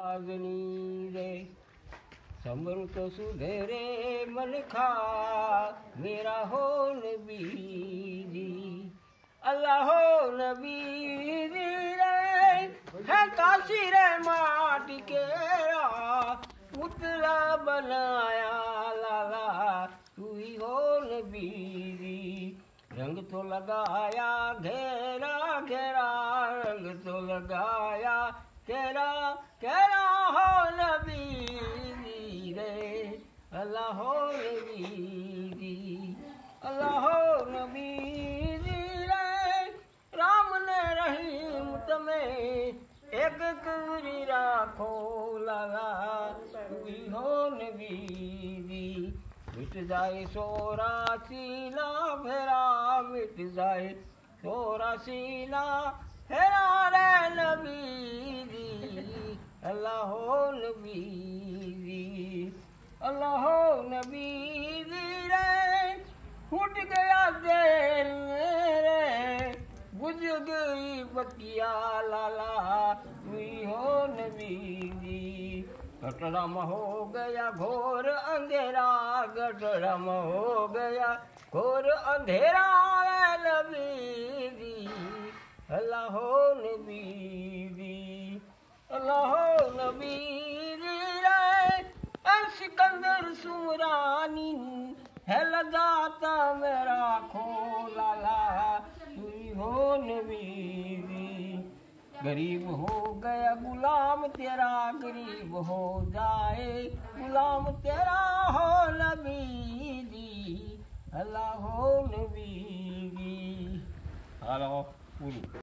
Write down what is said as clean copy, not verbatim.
नाज़नी रे संभल तो सुधरे मन खा मेरा हो नबी जी अल्लाह हो नबी जी रे है काशी रे माटी केरा पुतला बनाया लाला तू ही हो नबी जी रंग तो लगाया घेरा घेरा रंग तो लगाया घेरा घेरा हो नबी रे अल्लाह हो नबी अल्लाह हो नबी रे राम ने रहीम तुम्हें एक कबरी राखो लाला तू ही हो नबी मिट जाए सोरा सीना फेरा मिट जाए सोरा सीना फेरा रे नबी जी अल्लाह हो नबी जी अल्लाह हो नबी जी रे फूट गया दिल मेरे बुझ गई बतिया लाला तू ही हो नबी जी गटरम हो गया घोर अंधेरा गटरम हो गया घोर अंधेरा नबी जी अल्लाह हो नबी जी अल्लाह हो नबी जी रे सिकंदर सुमरानी है लगाता मेरा खोलाला तू हो नबी जी गरीब हो गया गुलाम तेरा गरीब हो जाए गुलाम तेरा हो नबी जी अल्लाह हो नबी जी। हेलो।